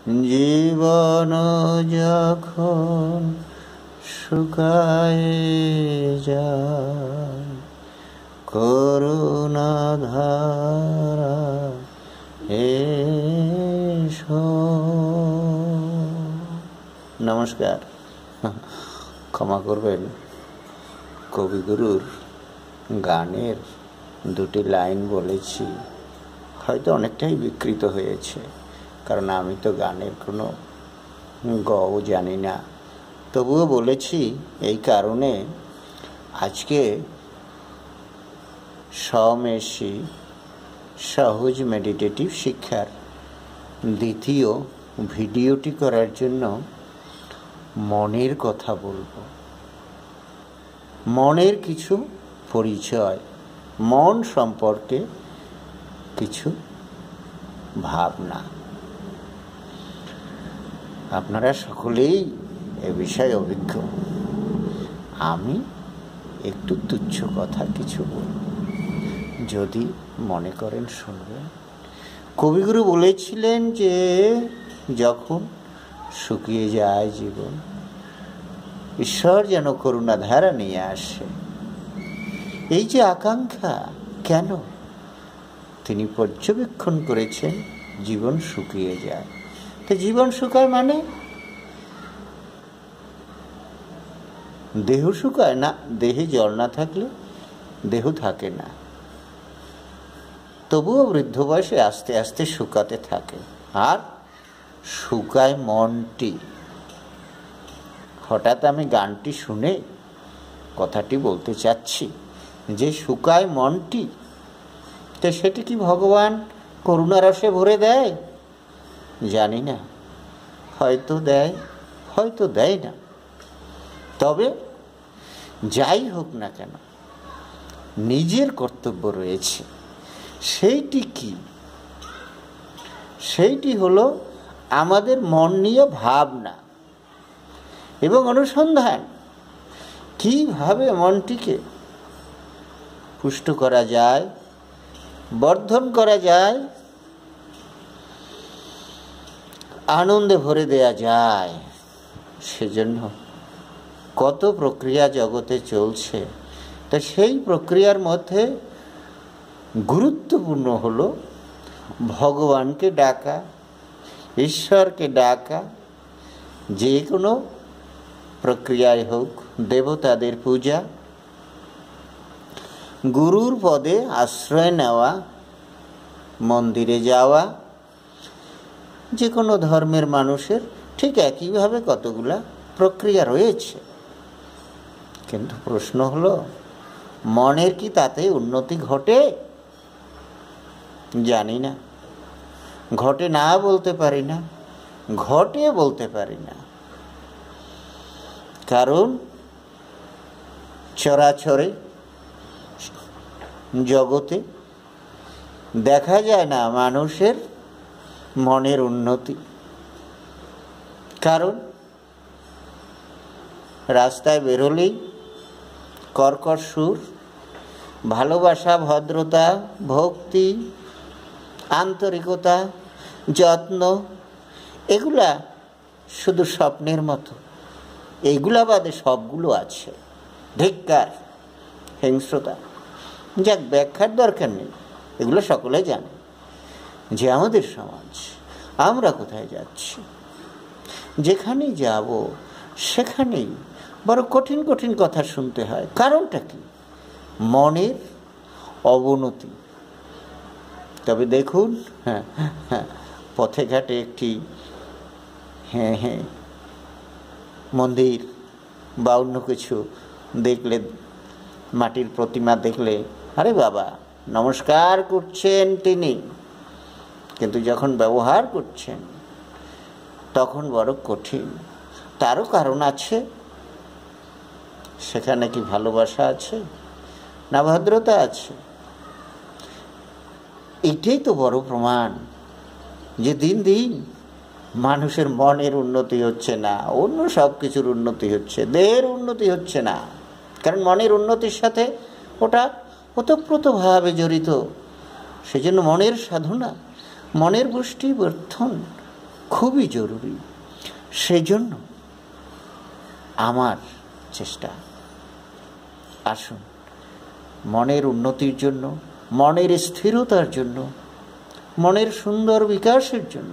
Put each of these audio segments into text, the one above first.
জীবন যখন শুকায় যায়, করুণা ধারা এসো। নমস্কার, ক্ষমা করবেন, কবিগুরুর গানের দুটি লাইন বলেছি, হয়তো অনেকটাই বিকৃত হয়েছে, কারণ আমি তো গানের কোনো গও জানি না। তবুও বলেছি এই কারণে, আজকে সমেশী সহজ মেডিটেটিভ শিক্ষার দ্বিতীয় ভিডিওটি করার জন্য মনের কথা বলবো। মনের কিছু পরিচয়, মন সম্পর্কে কিছু ভাবনা। আপনারা সকলেই এ বিষয়ে অভিজ্ঞ, আমি একটু তুচ্ছ কথা কিছু বলব, যদি মনে করেন শুনবেন। কবিগুরু বলেছিলেন যে যখন শুকিয়ে যায় জীবন, ঈশ্বর যেন করুণা ধারা নিয়ে আসে। এই যে আকাঙ্ক্ষা, কেন তিনি পর্যবেক্ষণ করেছেন জীবন শুকিয়ে যায়। তো জীবন শুকায় মানে দেহ শুকায় না? দেহে জল না থাকলে দেহ থাকে না, তবুও বৃদ্ধ বয়সে আস্তে আস্তে শুকাতে থাকে। আর শুকায় মনটি। হঠাৎ আমি গানটি শুনে কথাটি বলতে চাচ্ছি যে শুকায় মনটি, তো সেটি কি ভগবান করুণারসে ভরে দেয়? জানি না, হয়তো দেয়, হয়তো দেয় না। তবে যাই হোক না কেন, নিজের কর্তব্য রয়েছে। সেইটি কি? সেইটি হলো আমাদের মন নিয়ে ভাবনা এবং অনুসন্ধান। কিভাবে মনটিকে পুষ্ট করা যায়, বর্ধন করা যায়, আনন্দে ভরে দেয়া যায়। সেজন্য কত প্রক্রিয়া জগতে চলছে। তা সেই প্রক্রিয়ার মধ্যে গুরুত্বপূর্ণ হলো ভগবানকে ডাকা, ঈশ্বরকে ডাকা। যে কোনো প্রক্রিয়ায় হোক, দেবতাদের পূজা, গুরুর পদে আশ্রয় নেওয়া, মন্দিরে যাওয়া, যে কোনো ধর্মের মানুষের ঠিক একইভাবে কতগুলা প্রক্রিয়া রয়েছে। কিন্তু প্রশ্ন হলো, মনের কি তাতে উন্নতি ঘটে? জানি না, ঘটে না বলতে পারি না, ঘটে বলতে পারি না। কারণ চরাচরে জগতে দেখা যায় না মানুষের মনের উন্নতি। কারণ রাস্তায় বেরোলেই কর্কশ সুর, ভালোবাসা, ভদ্রতা, ভক্তি, আন্তরিকতা, যত্ন, এগুলা শুধু স্বপ্নের মতো। এইগুলা বাদে সবগুলো আছে। ধিক্কার, হিংস্রতা, যাক ব্যাখ্যার দরকার নেই, এগুলো সকলে জানে যে আমাদের সমাজ, আমরা কোথায় যাচ্ছি, যেখানেই যাব সেখানেই বড় কঠিন কঠিন কথা শুনতে হয়। কারণটা কি? মনের অবনতি। তবে দেখুন, পথে ঘাটে একটি মন্দির বা অন্য কিছু দেখলে, মাটির প্রতিমা দেখলে, আরে বাবা নমস্কার করছেন তিনি, কিন্তু যখন ব্যবহার করছেন তখন বড় কঠিন। তারও কারণ আছে। সেখানে কি ভালোবাসা আছে না ভদ্রতা আছে? এটাই তো বড় প্রমাণ যে দিন দিন মানুষের মনের উন্নতি হচ্ছে না, অন্য সব কিছুর উন্নতি হচ্ছে, দেহের উন্নতি হচ্ছে না। কারণ মনের উন্নতির সাথে ওটা ওতপ্রোতভাবে জড়িত। সেজন্য মনের সাধনা, মনের পুষ্টি বর্ধন খুবই জরুরি। সেই জন্য আমার চেষ্টা, আসুন মনের উন্নতির জন্য, মনের স্থিরতার জন্য, মনের সুন্দর বিকাশের জন্য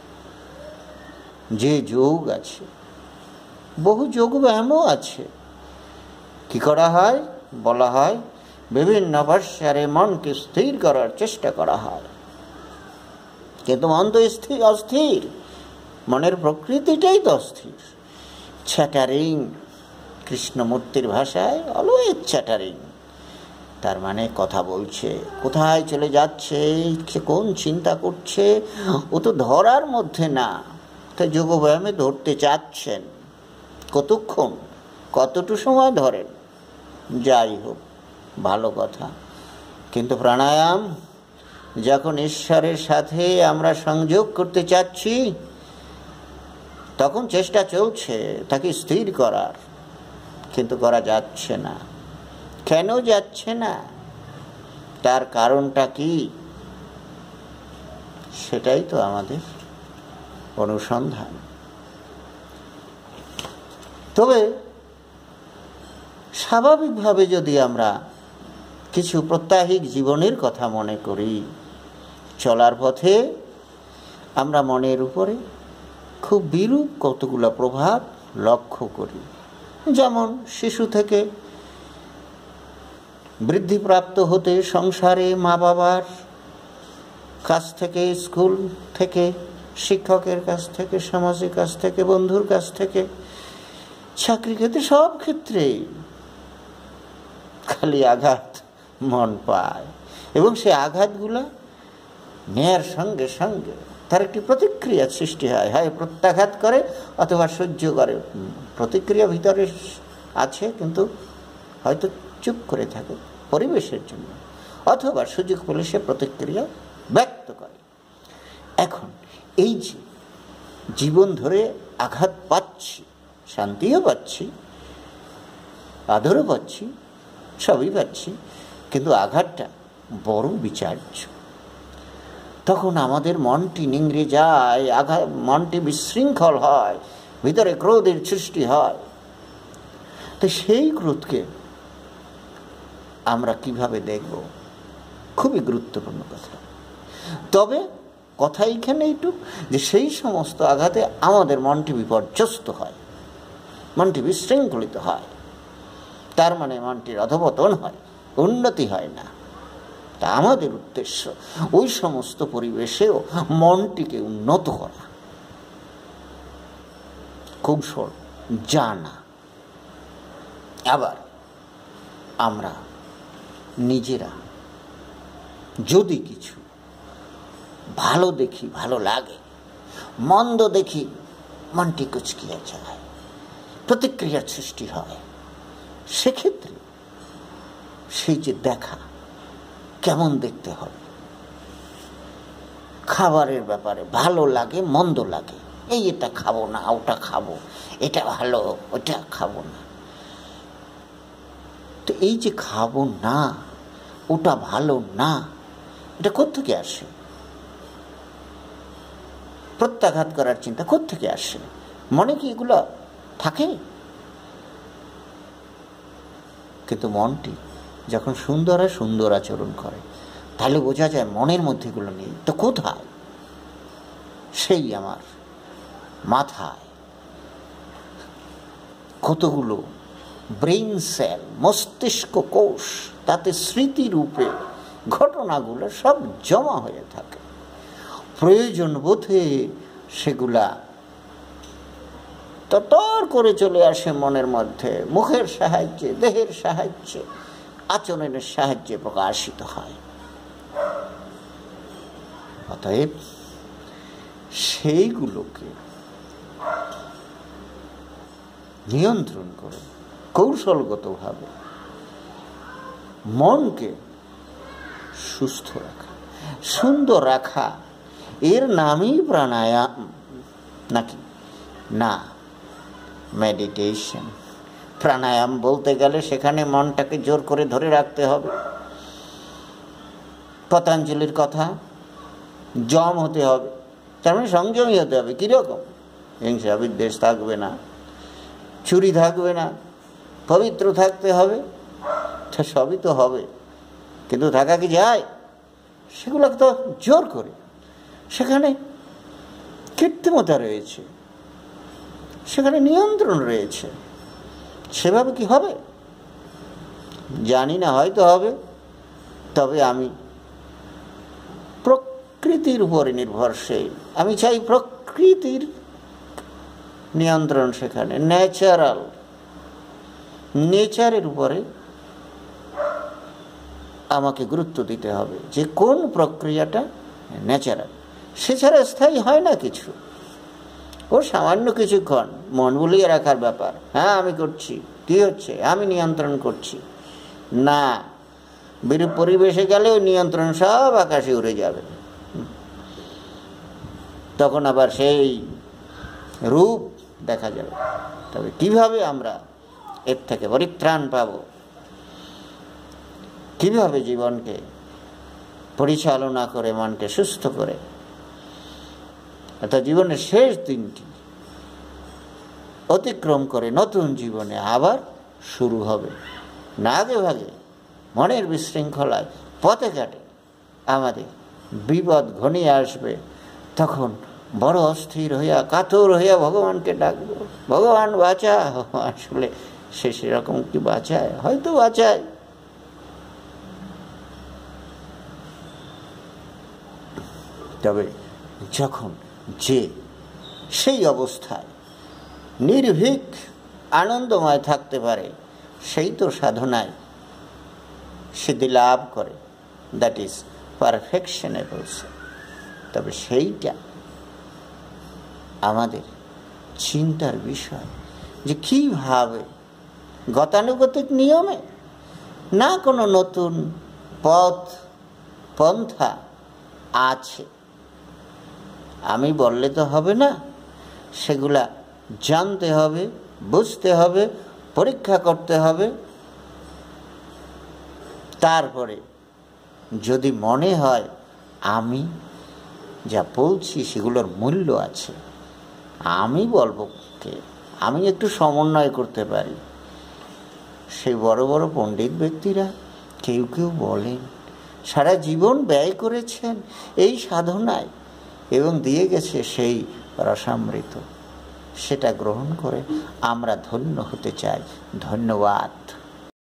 যে যোগ আছে, বহু যোগ ব্যায়ামও আছে। কি করা হয়? বলা হয় বিভিন্ন ভাষারে মনকে স্থির করার চেষ্টা করা হয়, কিন্তু মন তো অস্থির, মনের প্রকৃতিটাই তো অস্থির। চ্যাটারিং, কৃষ্ণমূর্তির ভাষায় অলওয়েজ চ্যাটারিং, তার মানে কথা বলছে, কোথায় চলে যাচ্ছে, কোন চিন্তা করছে, ও তো ধরার মধ্যে না। তাই যোগব্যায়ামে ধরতে চাচ্ছেন, কতক্ষণ, কতটুকু সময় ধরেন, যাই হোক ভালো কথা। কিন্তু প্রাণায়াম যখন ঈশ্বরের সাথে আমরা সংযোগ করতে চাচ্ছি, তখন চেষ্টা চলছে তাকে স্থির করার, কিন্তু করা যাচ্ছে না। কেন যাচ্ছে না? তার কারণটা কি? সেটাই তো আমাদের অনুসন্ধান। তবে স্বাভাবিকভাবে যদি আমরা কিছু প্রত্যাহিক জীবনের কথা মনে করি, চলার পথে আমরা মনের উপরে খুব বিরূপ কতগুলো প্রভাব লক্ষ্য করি। যেমন শিশু থেকে বৃদ্ধিপ্রাপ্ত হতে সংসারে মা বাবার কাছ থেকে, স্কুল থেকে, শিক্ষকের কাছ থেকে, সমাজের কাছ থেকে, বন্ধুর কাছ থেকে, চাকরি ক্ষেত্রে, সব ক্ষেত্রে খালি আঘাত মন পায়, এবং সেই আঘাতগুলো নেয়ার সঙ্গে সঙ্গে তার একটি প্রতিক্রিয়া সৃষ্টি হয়, হয় প্রত্যাঘাত করে অথবা সহ্য করে। প্রতিক্রিয়া ভিতরে আছে, কিন্তু হয়তো চুপ করে থাকে পরিবেশের জন্য, অথবা সুযোগ পেলে সে প্রতিক্রিয়া ব্যক্ত করে। এখন এই যে জীবন ধরে আঘাত পাচ্ছি, শান্তিও পাচ্ছি, আদরও পাচ্ছি, সবই পাচ্ছি, কিন্তু আঘাতটা বড় বিচার্য। তখন আমাদের মনটি নিংড়ে যায়, মনটি বিশৃঙ্খল হয়, ভিতরে ক্রোধের সৃষ্টি হয়। তো সেই ক্রোধকে আমরা কিভাবে দেখব? খুবই গুরুত্বপূর্ণ কথা। তবে কথা এইখানে একটু, যে সেই সমস্ত আঘাতে আমাদের মনটি বিপর্যস্ত হয়, মনটি বিশৃঙ্খলিত হয়, তার মানে মনটির অধঃপতন হয়, উন্নতি হয় না। তা আমাদের উদ্দেশ্য ওই সমস্ত পরিবেশেও মনটিকে উন্নত করা, কৌশল জানা। আবার আমরা নিজেরা যদি কিছু ভালো দেখি, ভালো লাগে, মন্দ দেখি, মনটি কুচকিয়ে যায়, প্রতিক্রিয়ার সৃষ্টি হয়, সেক্ষেত্রে সেই যে দেখা, কেমন দেখতে হবে, খাবারের ব্যাপারে ভালো লাগে, মন্দ লাগে, এই এটা খাবো না, ওটা খাবো, এটা ভালো, ওটা খাবো না। তো এই যে খাবো না, ওটা ভালো না, এটা কোত্থেকে আসে? প্রত্যাঘাত করার চিন্তা কোত্থেকে আসে? মনে কি এগুলো থাকে? কিন্তু মনটি যখন সুন্দর আর সুন্দর আচরণ করে, তাহলে বোঝা যায় মনের মধ্যে এগুলো নেই। তো কোথায়? সেই আমার মাথায় কতগুলো ব্রেইন সেল, মস্তিষ্ক কোষ, তাতে স্মৃতিরূপে ঘটনাগুলো সব জমা হয়ে থাকে। প্রয়োজন বোধে সেগুলা ততর করে চলে আসে মনের মধ্যে, মুখের সাহায্যে, দেহের সাহায্যে, আচরণের সাহায্যে প্রকাশিত হয়। অতএব সেইগুলোকে নিয়ন্ত্রণ করে কৌশলগতভাবে মনকে সুস্থ রাখা, সুন্দর রাখা, এর নামই প্রাণায়াম নাকি? না, মেডিটেশন। প্রাণায়াম বলতে গেলে সেখানে মনটাকে জোর করে ধরে রাখতে হবে। পতঞ্জলির কথা, জম হতে হবে, তার মানে সংযমী হতে হবে। কীরকম? হিংসা বিদ্বেষ থাকবে না, চুরি থাকবে না, পবিত্র থাকতে হবে। সবই তো হবে, কিন্তু থাকা কি যায়? সেগুলো তো জোর করে, সেখানে কৃত্রিমতা রয়েছে, সেখানে নিয়ন্ত্রণ রয়েছে। সেভাবে কি হবে জানি না, হয়তো হবে। তবে আমি প্রকৃতির উপরে নির্ভরশীল। আমি চাই প্রকৃতির নিয়ন্ত্রণ সেখানে, নেচারের উপরে আমাকে গুরুত্ব দিতে হবে, যে কোন প্রক্রিয়াটা ন্যাচারাল। সে ছাড়া স্থায়ী হয় না কিছু। ও সামান্য কিছুক্ষণ মন ভুলিয়ে রাখার ব্যাপার। হ্যাঁ আমি করছি, কি হচ্ছে, আমি নিয়ন্ত্রণ করছি না। বিরূপ পরিবেশে গেলে ওই নিয়ন্ত্রণ সব আকাশে উড়ে যাবে। তখন আবার সেই রূপ দেখা যাবে। তবে কিভাবে আমরা এর থেকে পরিত্রাণ পাব, কিভাবে জীবনকে পরিচালনা করে মনকে সুস্থ করে, অর্থাৎ জীবনের শেষ দিনটি অতিক্রম করে নতুন জীবনে আবার শুরু হবে। না আগে ভাগে মনের বিশৃঙ্খলায় পথে ঘাটে আমাদের বিপদ ঘনিয়ে আসবে, তখন বড় অস্থির হইয়া কাতর হইয়া ভগবানকে ডাকবো, ভগবান বাঁচা। আসলে সে সেরকম কি বাঁচায়? হয়তো বাঁচায়, তবে যখন যে সেই অবস্থায় নির্ভীক আনন্দময় থাকতে পারে, সেই তো সাধনায় সিদ্ধি লাভ করে। That is perfectionable. তবে সেইটা আমাদের চিন্তার বিষয়, যে কিভাবে গতানুগতিক নিয়মে, না কোনো নতুন পন্থা আছে। আমি বললে তো হবে না, সেগুলা জানতে হবে, বুঝতে হবে, পরীক্ষা করতে হবে। তারপরে যদি মনে হয় আমি যা বলছি সেগুলোর মূল্য আছে, আমি বলবো কে, আমি একটু সমন্বয় করতে পারি। সেই বড় বড় পণ্ডিত ব্যক্তিরা কেউ কেউ বলেন সারা জীবন ব্যয় করেছেন এই সাধনায় এবং দিয়ে গেছে সেই রসামৃত। সেটা গ্রহণ করে আমরা ধন্য হতে চাই। ধন্যবাদ।